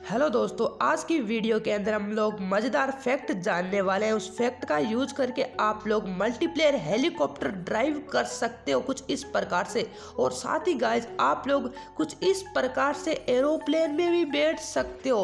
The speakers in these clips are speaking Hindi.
हेलो दोस्तों, आज की वीडियो के अंदर हम लोग मज़ेदार फैक्ट जानने वाले हैं। उस फैक्ट का यूज करके आप लोग मल्टीप्लेयर हेलीकॉप्टर ड्राइव कर सकते हो कुछ इस प्रकार से, और साथ ही गाइस आप लोग कुछ इस प्रकार से एरोप्लेन में भी बैठ सकते हो।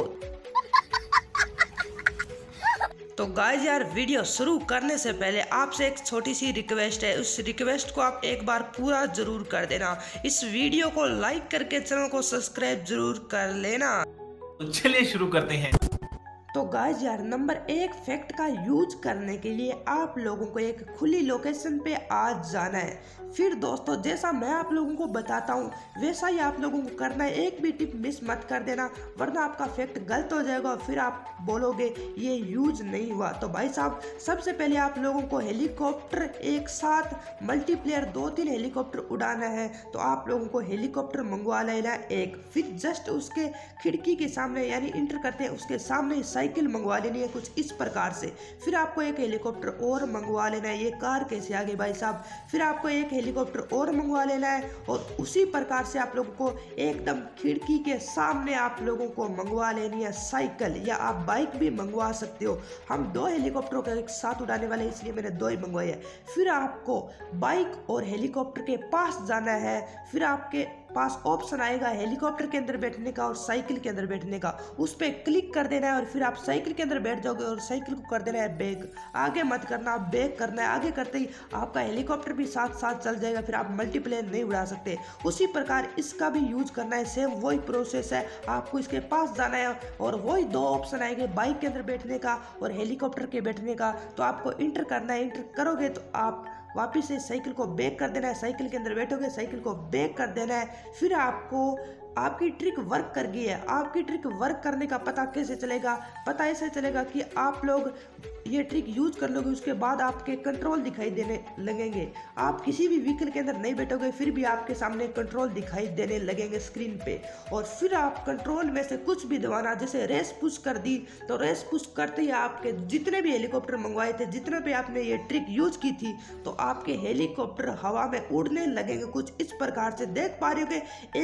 तो गाइस यार, वीडियो शुरू करने से पहले आपसे एक छोटी सी रिक्वेस्ट है। उस रिक्वेस्ट को आप एक बार पूरा जरूर कर देना। इस वीडियो को लाइक करके चैनल को सब्सक्राइब जरूर कर लेना। तो चलिए शुरू करते हैं। तो गाइस यार, नंबर 1 फैक्ट का यूज करने के लिए आप लोगों को एक खुली लोकेशन पे आज जाना है। फिर दोस्तों, जैसा मैं आप लोगों को बताता हूँ वैसा ही आप लोगों को करना है। एक भी टिप मिस मत कर देना, वरना आपका फैक्ट गलत हो जाएगा और फिर आप बोलोगे ये यूज नहीं हुआ। तो भाई साहब, सबसे पहले आप लोगों को हेलीकॉप्टर एक साथ मल्टीप्लेयर 2-3 हेलीकॉप्टर उड़ाना है। तो आप लोगों को हेलीकॉप्टर मंगवा लेना है एक। फिर जस्ट उसके खिड़की के सामने, यानी इंटर करते हैं उसके सामने साइकिल मंगवा लेनी है कुछ इस प्रकार से। फिर आपको एक हेलीकॉप्टर और मंगवा लेना है। ये कार कैसे आ गई भाई साहब। फिर आपको एक हेलीकॉप्टर और मंगवा लेना है, और उसी प्रकार से आप लोगों को एकदम खिड़की के सामने आप लोगों को मंगवा लेनी है साइकिल, या आप बाइक भी मंगवा सकते हो। हम 2 हेलीकॉप्टरों को एक साथ उड़ाने वाले, इसलिए मैंने 2 ही मंगवाए हैं। फिर आपको बाइक और हेलीकॉप्टर के पास जाना है। फिर आपके पास ऑप्शन आएगा हेलीकॉप्टर के अंदर बैठने का और साइकिल के अंदर बैठने का। उस पर क्लिक कर देना है और फिर आप साइकिल के अंदर बैठ जाओगे और साइकिल को कर देना है बैक। आगे मत करना, आप बैक करना है। आगे करते ही आपका हेलीकॉप्टर भी साथ साथ चल जाएगा, फिर आप मल्टीप्लेयर नहीं उड़ा सकते। उसी प्रकार इसका भी यूज करना है, सेम वही प्रोसेस है। आपको इसके पास जाना है और वही 2 ऑप्शन आएंगे, बाइक के अंदर बैठने का और हेलीकॉप्टर के बैठने का। तो आपको इंटर करना है। इंटर करोगे तो आप वापिस से साइकिल को बैक कर देना है। साइकिल के अंदर बैठोगे, साइकिल को बैक कर देना है। फिर आपको आपकी ट्रिक वर्क कर गई है। आपकी ट्रिक वर्क करने का पता कैसे चलेगा? पता ऐसे चलेगा कि आप लोग ये ट्रिक यूज कर लोगे, उसके बाद आपके कंट्रोल दिखाई देने लगेंगे। आप किसी भी व्हीकल के अंदर नहीं बैठोगे, फिर भी आपके सामने कंट्रोल दिखाई देने लगेंगे स्क्रीन पे। और फिर आप कंट्रोल में से कुछ भी दबाना, जैसे रेस पुश कर दी, तो रेस पुश करते ही आपके जितने भी हेलीकॉप्टर मंगवाए थे, जितने भी आपने ये ट्रिक यूज की थी, तो आपके हेलीकॉप्टर हवा में उड़ने लगेंगे कुछ इस प्रकार से। देख पा रहे हो कि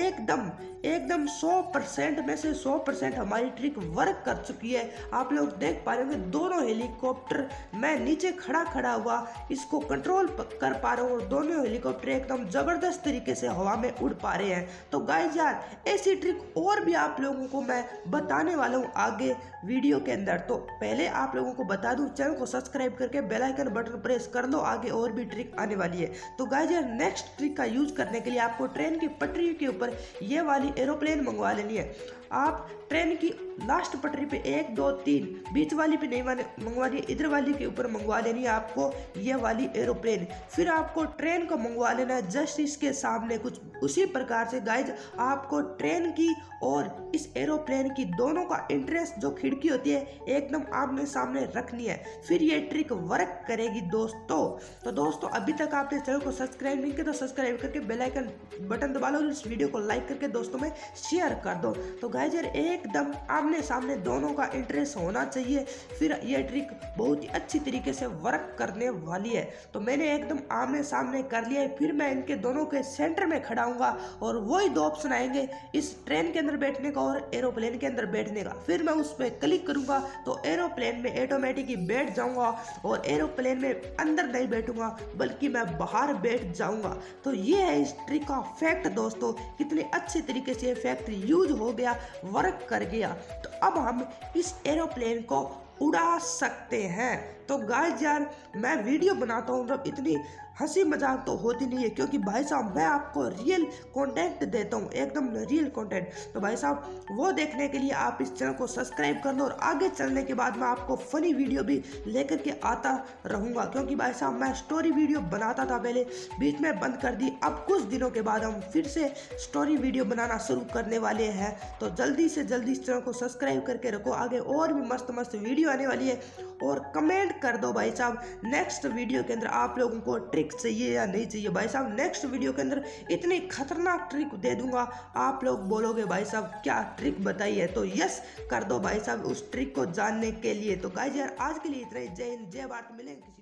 एकदम 100% में से 100% हमारी ट्रिक वर्क कर चुकी है। आप लोग देख पा रहे होंगे दोनों हेलीकॉप्टर, मैं नीचे खड़ा हुआ इसको कंट्रोल कर पा रहा हूँ, और दोनों हेलीकॉप्टर एकदम जबरदस्त तरीके से हवा में उड़ पा रहे हैं। तो गाइस यार, ऐसी ट्रिक और भी आप लोगों को मैं बताने वाला हूँ आगे वीडियो के अंदर। तो पहले आप लोगों को बता दूं, चैनल को सब्सक्राइब करके बेल आइकन बटन प्रेस कर लो, आगे और भी ट्रिक आने वाली है। तो गाइस यार, नेक्स्ट ट्रिक का यूज करने के लिए आपको ट्रेन की पटरी के ऊपर ये वाली एरोप्लेन मंगवा लेनी है। आप ट्रेन की लास्ट पटरी पे 1, 2, 3 बीच वाली पे नहीं मंगवानी है, इधर वाली के ऊपर मंगवा लेनी है आपको ये वाली एरोप्लेन। फिर आपको ट्रेन को मंगवा लेना है जस्ट इसके सामने कुछ उसी प्रकार से। गाइज, आपको ट्रेन की और इस एरोप्लेन की दोनों का इंटरेस्ट, जो खिड़की होती है, एकदम आमने सामने रखनी है। फिर ये ट्रिक वर्क करेगी दोस्तों। तो दोस्तों, अभी तक आपने चैनल को सब्सक्राइब नहीं किया तो सब्सक्राइब करके बेल आइकन बटन दबा लो, और इस वीडियो को लाइक करके दोस्तों में शेयर कर दो। तो गाइज यार, एकदम आमने सामने दोनों का इंटरेस्ट होना चाहिए, फिर यह ट्रिक बहुत ही अच्छी तरीके से वर्क करने वाली है। तो मैंने एकदम आमने सामने कर लिया है। फिर मैं इनके दोनों के सेंटर में खड़ा हूँगा और वही 2 ऑप्शन आएंगे, इस ट्रेन के अंदर बैठने का और एरोप्लेन के अंदर बैठने का। फिर मैं उस पर क्लिक करूँगा तो एरोप्लेन में ऑटोमेटिक ही बैठ जाऊँगा, और एरोप्लेन में अंदर नहीं बैठूंगा बल्कि मैं बाहर बैठ जाऊँगा। तो ये है इस ट्रिक का फैक्ट दोस्तों, कितने अच्छे तरीके से ये फैक्ट यूज हो गया, वर्क कर गया। तो अब हम इस एरोप्लेन को उड़ा सकते हैं। तो गाइस यार, मैं वीडियो बनाता हूँ जब इतनी हंसी मजाक तो होती नहीं है, क्योंकि भाई साहब मैं आपको रियल कंटेंट देता हूँ, एकदम रियल कंटेंट। तो भाई साहब, वो देखने के लिए आप इस चैनल को सब्सक्राइब कर लो, और आगे चलने के बाद मैं आपको फनी वीडियो भी लेकर के आता रहूँगा। क्योंकि भाई साहब, मैं स्टोरी वीडियो बनाता था पहले, बीच में बंद कर दी। अब कुछ दिनों के बाद हम फिर से स्टोरी वीडियो बनाना शुरू करने वाले हैं। तो जल्दी से जल्दी इस चैनल को सब्सक्राइब करके रखो, आगे और भी मस्त मस्त वीडियो आने वाली है। और कमेंट कर दो भाई साहब, नेक्स्ट वीडियो के अंदर आप लोगों को ट्रिक चाहिए या नहीं चाहिए। भाई साहब, नेक्स्ट वीडियो के अंदर इतनी खतरनाक ट्रिक दे दूंगा, आप लोग बोलोगे भाई साहब क्या ट्रिक बताई है। तो यस कर दो भाई साहब उस ट्रिक को जानने के लिए। तो गाइस यार, आज के लिए इतना ही। जय हिंद, जय भारत। मिलेंगे किसी